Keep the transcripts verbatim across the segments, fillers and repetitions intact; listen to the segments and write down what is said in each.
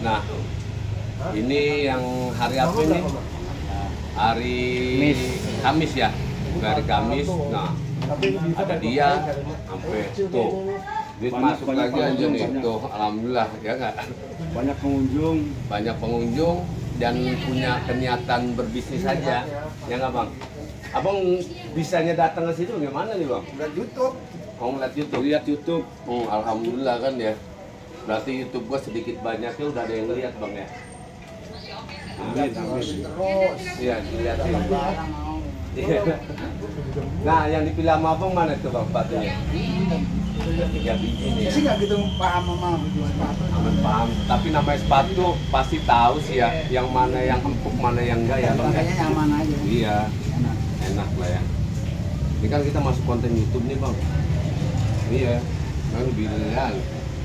Nah, ini yang hari apa ini? Hari Kamis ya, hari Kamis. Nah, ada dia sampai tuh, duit masuk lagi aja nih tuh, alhamdulillah ya nggak? Banyak pengunjung, Banyak pengunjung dan punya keniatan berbisnis saja, ya nggak bang? Abang bisanya datang ke situ gimana nih bang? Udah YouTube. Mau ngeliat YouTube? lihat YouTube. Hmm, alhamdulillah kan ya. Berarti YouTube gua sedikit banyaknya udah ada yang lihat bang ya. Amin, amin. Terus. Iya, dilihatin. Barang mau. Iya. Nah, yang dipilih sama abang mana tuh bang sepatunya? Tiga biji nih. Saya sih nggak gitu paham sama sepatu. Aman paham. Tapi namanya sepatu pasti tahu sih ya, yang mana yang empuk, mana yang enggak ya bang. ya? Makanya nyaman aja. Iya, Enak. enak lah ya. Ini kan kita masuk konten YouTube nih bang. Iya, kan bilang.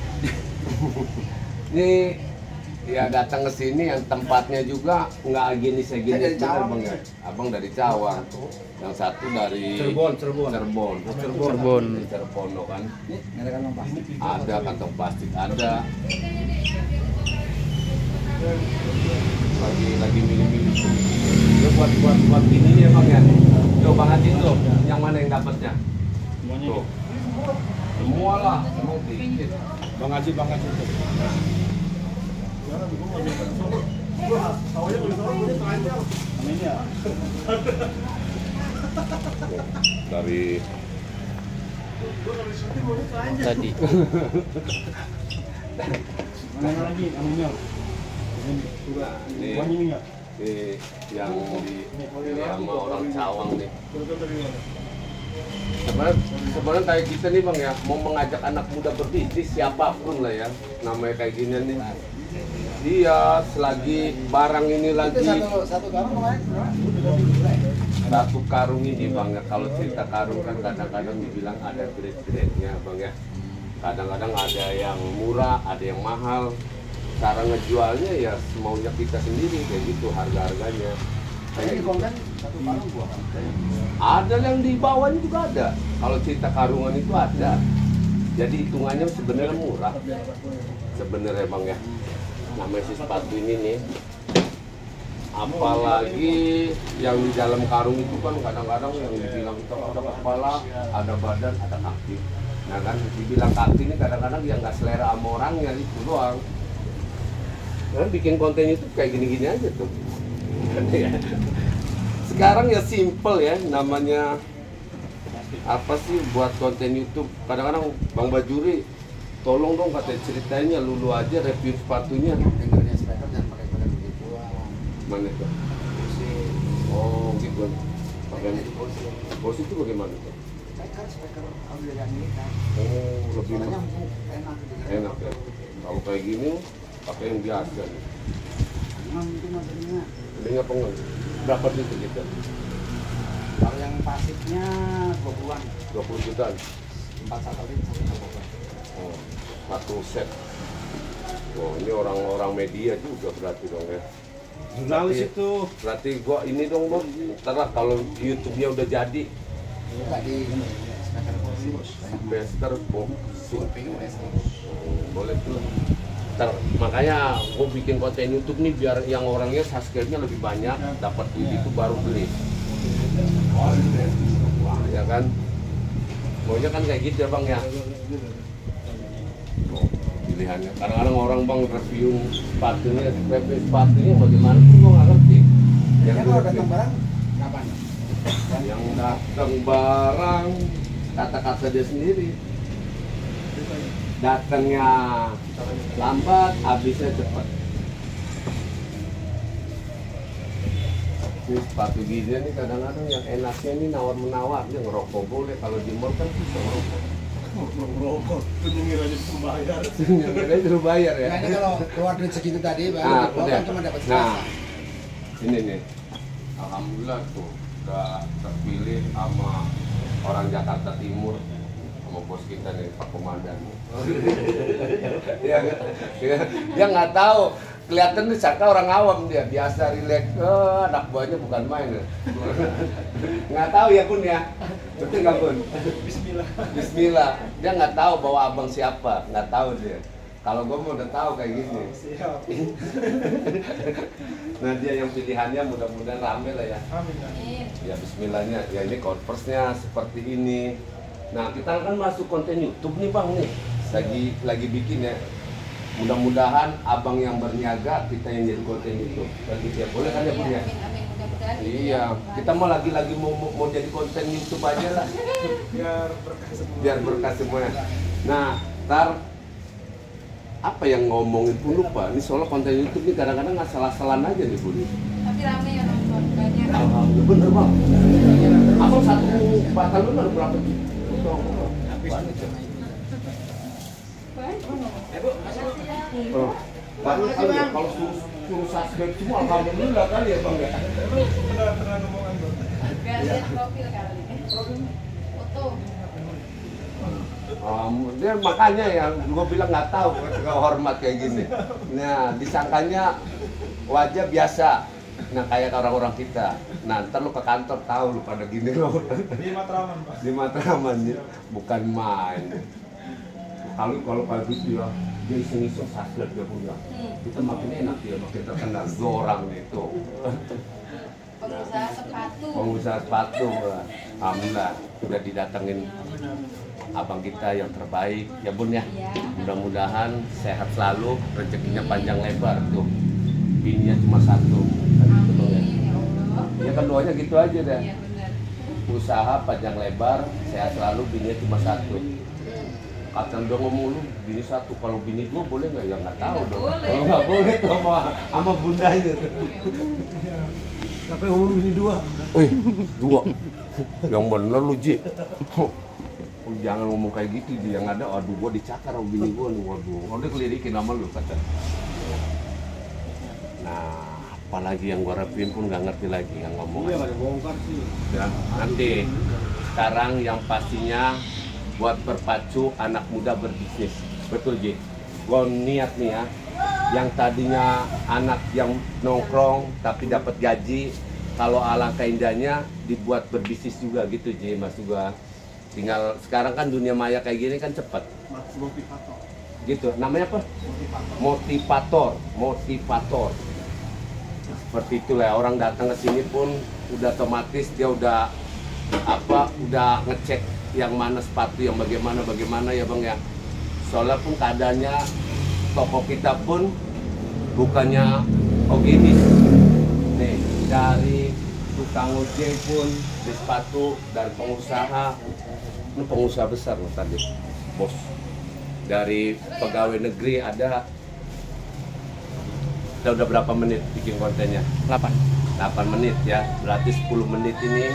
Ini ya datang ke sini yang tempatnya juga nggak gini segini Saya dari bener, Cawang, bang ya. Abang dari Cawang, yang satu dari Cirebon, Cirebon. Cirebon, Cirebon. Dari Cirebon kan. Nih, nggak ada kantong plastik. Ada kantong plastik ada. Lagi lagi milih-milih tuh. Itu buat buat buat ini ya bang ya. Tuh bang Haji tuh, yang mana yang dapatnya? Semuanya. Tuh. Semua lah, emang dikit. Bang Haji, Bang Haji. Amin ya. Dari Tadi. Mana lagi? Aminnya. nah, ini, Semuanya ini enggak? ini yang di ini sama orang Cawang nih. Sebenarnya sebenarnya kayak kita nih bang ya, mau mengajak anak muda berbisnis siapapun lah ya, namanya kayak gini nih. Dia selagi barang ini Itu lagi satu satu karung kemarin berapa? satu karung ini bang ya, kalau cerita karung kan kadang-kadang dibilang ada grade-grade-nya bang ya. Kadang-kadang ada yang murah, ada yang mahal. Cara ngejualnya ya semaunya kita sendiri kayak gitu harga-harganya. Saya di konten satu karung gua. Ada yang di bawahnya juga ada. Kalau cerita karungan itu ada. Jadi hitungannya sebenarnya murah. Sebenarnya bang ya. Namanya si sepatu ini nih. Apalagi yang di dalam karung itu kan kadang-kadang yang dibilang itu ada kepala, ada badan, ada kaki. Nah kan dibilang kaki ini kadang-kadang yang nggak selera sama orangnya itu doang. Kan bikin konten itu kayak gini-gini aja tuh. Sekarang ya simple ya, namanya apa sih buat konten YouTube. Kadang-kadang Bang Bajuri, tolong dong katanya ceritainnya lulu aja review sepatunya. Dengarnya speaker jangan pakai pakai begitu. Mana itu? Pusing. Oh gitu. Pakai Jadi pusing. bos itu bagaimana tuh? Speaker speaker audio yang ini kan. Oh lebih Suaranya empuk, enak. enak ya. Kalau kayak gini pakai yang biasa. Emang itu maksudnya. Belinya apa enggak? Berapa itu gitu? Kalau yang pasifnya dua puluhan, dua puluh jutaan. empat satelit satu satelit. Oh, satu set. Oh, ini orang-orang media juga berarti dong ya. Jurnalis Berarti- itu. Berarti gua ini dong bos. Ntar lah kalau YouTube-nya udah jadi, Enggak di ini, speaker kursi. Bester Box. Surfing wrestling. Oh, boleh tuh. Ntar, makanya gue bikin konten YouTube nih biar yang orangnya subscribe-nya lebih banyak, dapat duit itu baru beli. Wah, ya kan? Maunya kan kayak gitu ya bang ya. Oh, pilihannya. Kadang-kadang orang bang review sepatunya, review sepatunya bagaimana tuh gue nggak ngerti. Ya Yang kalau review- datang barang kapan? yang datang barang kata-kata dia sendiri. Datangnya lambat, habisnya cepat. Ini sepatu gini nih kadang-kadang yang enaknya ini nawar-menawar, dia ngerokok boleh, kalau di mall kan bisa ngerokok. Merokok, itu nyengir aja pembayar. Dia suruh bayar ya. Nah, ini kalau keluar duit segitu tadi baru Nah, dipotong udah. cuma dapat Nah, sepuluh. ini nih, alhamdulillah tuh udah terpilih sama orang Jakarta Timur, sama bos kita nih Pak Komandan. Dia dia dia nggak tahu, kelihatan nih sangka orang awam dia, biasa rileks, eh, anak buahnya bukan main ya. Nggak tahu ya Bun ya, betul nggak Bun? Bismillah. Bismillah, dia nggak tahu bahwa abang siapa, nggak tahu dia. Kalau gue mau udah tahu kayak gini. Siap. Nah dia yang pilihannya mudah-mudahan rame lah ya. Amin. Ya Bismillahnya. Ya ini Converse-nya seperti ini. Nah kita kan masuk konten YouTube nih bang nih. Lagi lagi bikin ya. Mudah-mudahan abang yang berniaga, kita yang jadi konten YouTube. Lagi ya boleh kan ya bang ya? Iya, kita mau lagi-lagi mau, mau mau jadi konten YouTube aja lah. Biar berkah semua. Biar berkah semuanya. Nah, ntar apa yang ngomongin pun lupa. Ini soalnya konten YouTube ini kadang-kadang nggak salah-salahan aja nih Budi. Tapi rame ya nonton banyak. Alhamdulillah bener bang. Abang satu batalun ada berapa tuh? Habis Banyak, itu ya? sama ibu. Banyak. Oh, banyak kali ya. Kalau suruh, suruh subscribe semua alhamdulillah kali ya bang ya. Pernah pernah ngomongan tuh. Biar lihat profil kali. Foto. Um, dia makanya ya, gue bilang nggak tahu ketika hormat kayak gini. Nah, disangkanya wajah biasa. Nah, kayak orang-orang kita. Nah, ntar lu ke kantor tahu lu pada gini lo. Di Matraman, Pak. Di Matraman ya, bukan main. Kalau kalau pagi itu ya, dia iseng-iseng subscribe dia punya. Kita makin enak ya, makin terkenal orang itu. Pengusaha sepatu. Pengusaha sepatu, alhamdulillah sudah didatengin abang kita yang terbaik ya bun ya. Iya. Mudah-mudahan sehat selalu, rezekinya panjang lebar tuh. Bininya cuma satu. Kan gitu, Bang, ya. Amin ya Allah. Ya kan doanya gitu aja deh. Iya benar. Usaha panjang lebar, sehat selalu, bininya cuma satu. Kata udah ngomong lu bini satu, kalau bini dua boleh nggak? Ya nggak tahu Nggak dong. boleh. Kalau nggak boleh tuh sama sama bundanya. Tapi ngomong ini dua. Eh, dua. Yang bener lu Ji. Oh, jangan ngomong kayak gitu Ji. Yang ada, aduh gua dicakar sama bini gua nih, waduh. Kalau dia kelirikin sama lu kata. Nah, apalagi yang gua rapin pun nggak ngerti lagi yang ngomong. Iya, pada bongkar sih. Ya, nanti sekarang yang pastinya buat berpacu anak muda berbisnis. Betul Ji. Gua niat nih ya. Yang tadinya anak yang nongkrong tapi dapat gaji, kalau alangkah indahnya dibuat berbisnis juga gitu Ji, Mas juga. Tinggal sekarang kan dunia maya kayak gini kan cepat. Motivator. Gitu. Namanya apa? Motivator, motivator. Seperti itulah orang datang ke sini pun udah otomatis dia udah apa? Udah ngecek yang mana sepatu yang bagaimana bagaimana ya Bang ya. Soalnya pun keadaannya toko kita pun bukannya oh gini nih, dari tukang ojek pun di sepatu, dari pengusaha, ini pengusaha besar loh tadi bos, dari pegawai negeri ada. Kita udah berapa menit bikin kontennya? delapan. delapan menit ya, berarti sepuluh menit ini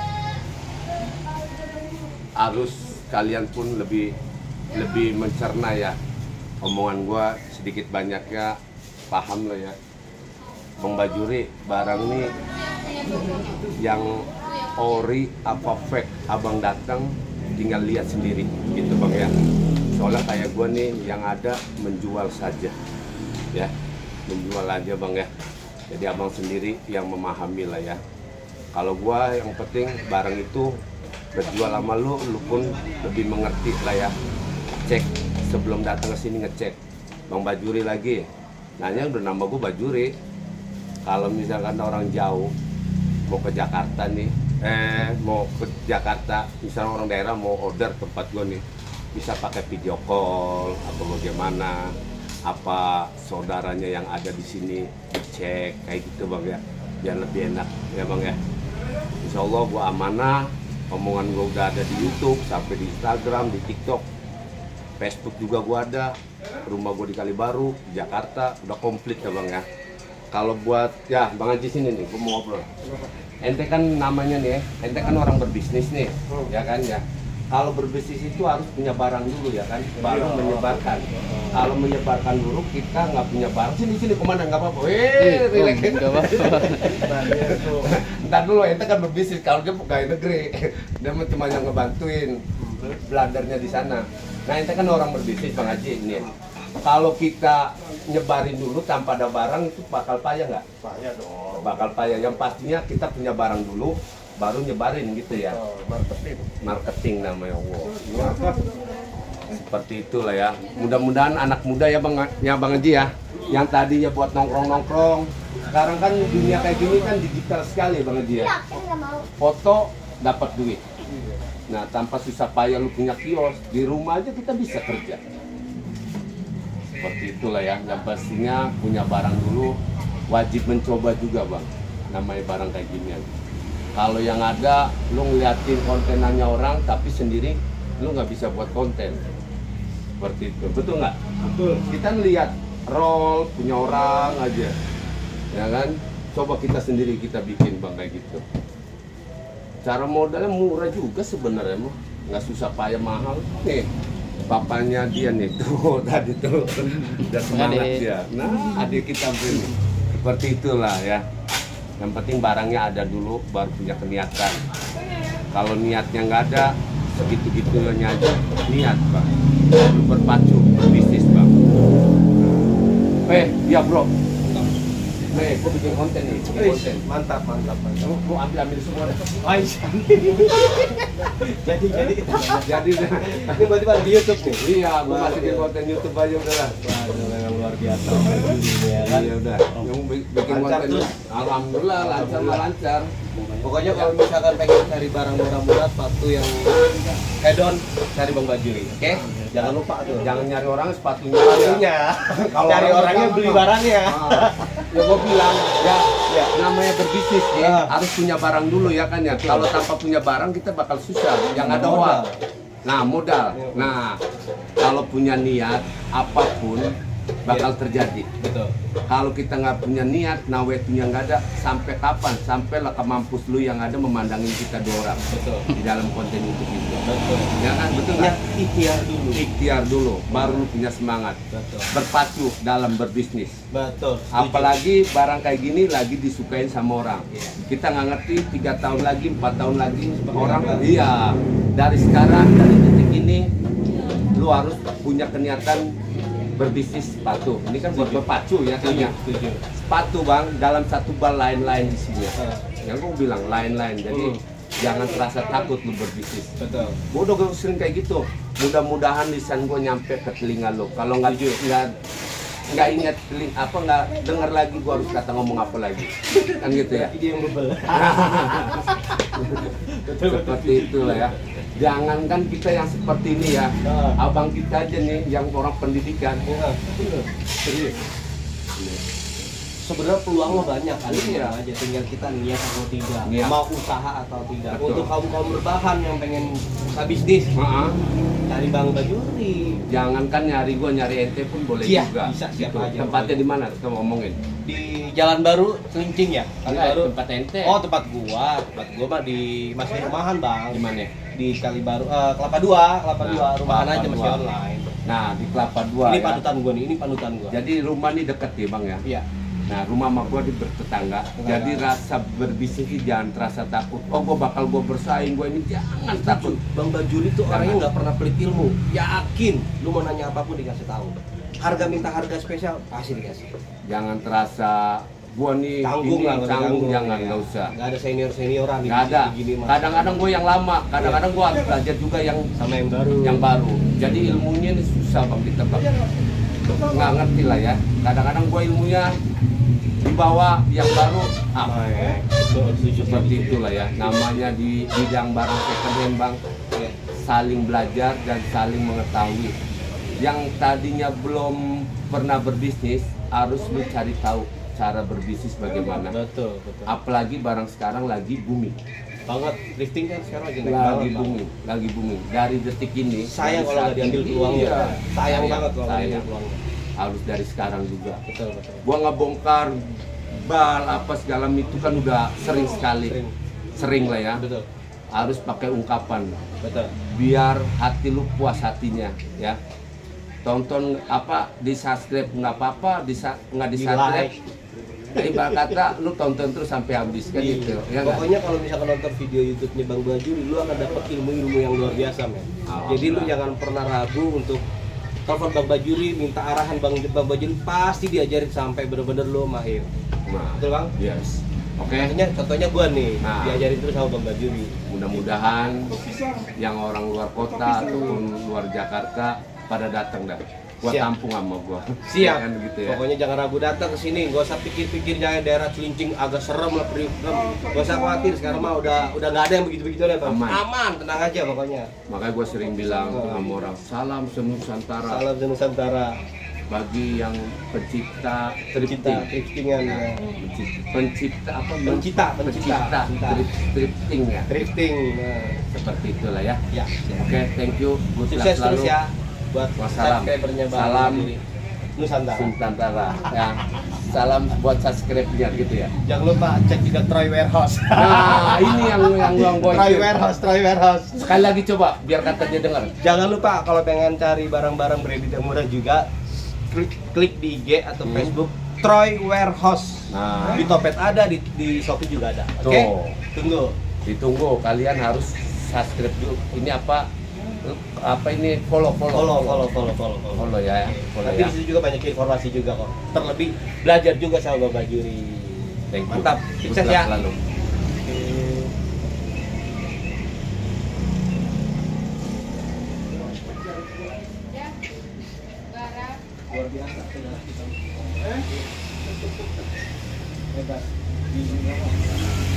harus kalian pun lebih lebih mencerna ya omongan gua, sedikit banyaknya paham lah ya. Bang Bajuri, barang nih yang ori apa fake abang datang tinggal lihat sendiri gitu Bang ya. Soalnya kayak gua nih yang ada menjual saja ya, menjual aja Bang ya. Jadi abang sendiri yang memahami lah ya. Kalau gua yang penting barang itu berjual sama lu, lu pun lebih mengerti lah ya. Cek sebelum datang ke sini, ngecek. Bang Bajuri lagi, nanya udah nama gue Bajuri. Kalau misalkan orang jauh mau ke Jakarta nih, eh mau ke Jakarta, misalnya orang daerah mau order tempat gue nih, bisa pakai video call atau bagaimana, apa saudaranya yang ada di sini dicek kayak gitu Bang ya, biar lebih enak ya Bang ya. Insya Allah gue amanah, omongan gue udah ada di YouTube, sampai di Instagram, di TikTok, Facebook juga gua ada, rumah gua di Kalibaru, Jakarta, udah komplit ya Bang ya. Kalau buat, ya Bang Haji sini nih, gua mau ngobrol. Ente kan namanya nih, ente kan orang berbisnis nih, ya kan ya. Kalau berbisnis itu harus punya barang dulu ya kan, baru menyebarkan. Kalau menyebarkan dulu kita nggak punya barang, sini sini komandan nggak apa-apa. Eh, relax. Nggak apa-apa. Ntar dulu, ente kan berbisnis, kalau dia pegawai negeri, dia cuma yang ngebantuin beladarnya di sana. Nah, ente kan orang berbisnis Bang Haji ini. Kalau kita nyebarin dulu tanpa ada barang itu bakal payah nggak? Payah dong. Bakal payah. Yang pastinya kita punya barang dulu, baru nyebarin gitu ya. Oh, marketing. Marketing namanya. Wow. seperti itulah ya. Mudah-mudahan anak muda ya Bang, ya Bang Haji ya, yang tadinya buat nongkrong-nongkrong, sekarang kan dunia kayak gini kan digital sekali Bang Haji ya. Foto dapat duit. Nah, tanpa susah payah lu punya kios, di rumah aja kita bisa kerja. Seperti itulah ya, yang pastinya punya barang dulu, wajib mencoba juga Bang. Namanya barang kayak ginian. Kalau yang ada, lu ngeliatin kontenannya orang, tapi sendiri lu nggak bisa buat konten. Seperti itu, betul nggak? Betul. Kita ngeliat roll punya orang aja, ya kan? Coba kita sendiri kita bikin Bang kayak gitu. Cara modalnya murah juga sebenarnya mah, nggak susah payah mahal. Nih, bapaknya dia nih tuh tadi tuh udah semangat Adik. dia. Nah, adik kita ini seperti itulah ya. Yang penting barangnya ada dulu, baru punya keniatan. Kalau niatnya nggak ada, segitu-gitunya aja niat Bang. Lu berpacu berbisnis Bang. Eh, ya bro. Nih, gua bikin konten nih, bikin konten. Mantap, mantap, mantap. Lu, lu ambil ambil semua deh. Jadi, jadi. Jadi Ini berarti pada di YouTube nih? iya, gua masukin konten YouTube aja udah lah. Waduh, memang luar biasa. Ini ya kan? Iya udah. Yang bi- bikin Lancar konten terus? alhamdulillah lancar mah lancar. Pokoknya kalau misalkan pengen cari barang murah-murah, sepatu yang hedon, cari Bang Bajuri. Oke? Jangan lupa tuh. Jangan nyari orang sepatunya. Sepatunya. Kalau Cari orang orangnya jangan, beli Bang. barangnya. Ah, ya gua bilang ya, Ya. namanya berbisnis ya Ah. harus punya barang dulu ya kan ya. Kalau tanpa punya barang kita bakal susah. Yang ada Modal. uang. Nah modal. Nah kalau punya niat apapun bakal terjadi. Betul. Kalau kita nggak punya niat, nawaitunya nggak ada, sampai kapan? Sampailah ke mampus lu yang ada memandangin kita dua orang Betul. di dalam konten YouTube itu. Betul. Ya kan, betul Ya, nggak? ikhtiar dulu. Ikhtiar dulu, baru lu punya semangat. Betul. Berpacu dalam berbisnis. Betul. Apalagi barang kayak gini lagi disukain sama orang. Iya. Kita nggak ngerti tiga tahun lagi, empat tahun lagi orang. Iya. Dari sekarang, dari detik ini, lu harus punya keniatan berbisnis sepatu. Ini kan buat berpacu ya kan ya. Setuju. Sepatu Bang, dalam satu bal lain-lain isinya. Ah. Yang gue bilang lain-lain. Jadi Hmm. jangan terasa takut lu berbisnis. Betul. Gue udah sering kayak gitu. Mudah-mudahan lisan gue nyampe ke telinga lo. Kalau nggak nggak nggak ingat teling apa nggak dengar lagi, gue harus kata ngomong apa lagi. Kan gitu ya. Dia yang bebel. Seperti itulah ya. Jangankan kita yang seperti ini ya, Ah. abang kita aja nih yang orang pendidikan. Ya, serius. Sebenarnya peluang lo banyak kan, Iya. aja tinggal kita niat atau tidak, Niat. mau usaha atau tidak. Betul. Untuk kaum kaum berbahan yang pengen buka bisnis, Maaf, cari Bang Bajuri jangankan nyari gue nyari ente pun boleh Iya, juga. bisa, siapa Gitu. aja Tempatnya boleh. di mana? Kita ngomongin. di Jalan Baru Celincing ya. Jalan Enggak, Baru. tempat ente. Oh tempat gua, tempat gua mah di masih rumahan Bang. Di mana? Di Kali Baru, eh, Kelapa Dua, Kelapa Nah, Dua, rumahan Kelapa aja masih Dua. online. Nah di Kelapa Dua. Ini ya. panutan gua nih, ini panutan gua. Jadi rumah ini dekat ya bang ya. Iya. Nah rumah sama gua di bertetangga. Jadi rasa berbisnis ini jangan terasa takut. Oh gua bakal gua bersaing, gua ini jangan takut. Bang Bajuri tuh orangnya nggak pernah pelit ilmu. Yakin, lu mau nanya apapun dikasih tahu. Harga minta harga spesial pasti dikasih. Jangan terasa gua nih Canggung ini lah, nggak canggung, canggung, jangan ya. nggak usah. Nggak ada senior senioran. Nggak ada. Kadang-kadang gua yang lama, kadang-kadang gua harus belajar juga yang sama yang baru. yang baru. Jadi ilmunya ini susah bang ditebak. Nggak ngerti lah ya. Kadang-kadang gua ilmunya di bawah yang baru ah. Nah, ya. Betul, setuju. Seperti itulah ya. Namanya di bidang barang second hand bang. Iya. Saling belajar dan saling mengetahui. Yang tadinya belum pernah berbisnis harus mencari tahu cara berbisnis bagaimana. Betul, betul. Apalagi barang sekarang lagi booming. Banget, drifting kan sekarang lagi naik Lagi banget. Bang. booming, lagi booming. Dari detik ini Sayang dari kalau saat nggak diambil ini, peluangnya. iya. Sayang banget kalau nggak diambil sayang. peluangnya. Harus dari sekarang juga. Betul, betul. Gua ngebongkar bal apa segala itu kan udah sering sekali. Sering. Sering lah ya. Betul. Harus pakai ungkapan. Betul. Biar hati lu puas hatinya ya. Tonton apa di subscribe nggak apa-apa, di sa- nggak di Di subscribe. like. Ibarat kata lu tonton terus sampai habis kan gitu. Ya nggak? Pokoknya kalau misalkan nonton video YouTube-nya Bang Bajuri, lu akan dapat ilmu-ilmu yang luar biasa, men. Alhamdulillah. Jadi lu jangan pernah ragu untuk telepon Bang Bajuri, minta arahan Bang Bang Bajuri, pasti diajarin sampai bener-bener lu mahir. Nah, Betul, Bang? yes. Oke. Contohnya, contohnya gua nih, Nah. diajarin terus sama Bang Bajuri. Mudah-mudahan yang orang luar kota ataupun luar Jakarta pada datang dah. Gua Siap. tampung sama gua. Siap. Kan gitu ya. Pokoknya jangan ragu datang ke sini. Gak usah pikir-pikir jangan daerah Cilincing agak serem lah, perih. Gak usah khawatir. Sekarang mah udah udah nggak ada yang begitu-begitu deh, Bang. Aman. Aman, tenang aja pokoknya. Makanya gua sering bilang sama orang, salam senusantara Salam Nusantara. bagi yang pencipta Tercipta, drifting. driftingan. Nah, Ya. pencipta, pencipta apa? Pencipta, pencipta. pencipta, Pencipta. drift- drifting ya. Drifting. Nah, Seperti itulah ya. ya. Oke, thank you. Good luck Sukses terus selalu. ya buat Wassalam. subscribernya Bang Salam. Bajuri. Nusantara. Nusantara. Ya. Salam buat subscribe-nya gitu ya. Jangan lupa cek juga Troy Warehouse. Nah, ini yang yang yang gua Troy ingat. Warehouse, Troy Warehouse. Sekali lagi coba biar kata dia dengar. Jangan lupa kalau pengen cari barang-barang branded yang murah juga klik, klik di I G atau Hmm. Facebook Troy Warehouse. Nah. Di Topet ada, di, di Shopee juga ada. Oke? Tuh. Tunggu. Ditunggu, kalian harus subscribe dulu. Ini apa? Apa ini follow follow Follow, follow, follow, follow, follow. follow ya, follow Nanti ya. di situ juga banyak informasi juga kok. Terlebih belajar juga sama Bang Bajuri. Thank you. Mantap. Good Sukses luck ya. selalu. Ya. Bara. Luar biasa. Hebat.